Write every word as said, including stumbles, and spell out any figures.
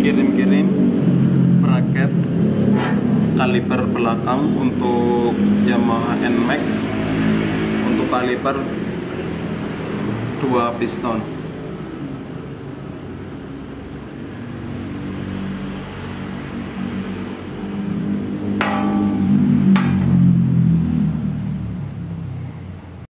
kirim-kirim bracket kaliper belakang untuk Yamaha N M A X untuk kaliper dua piston.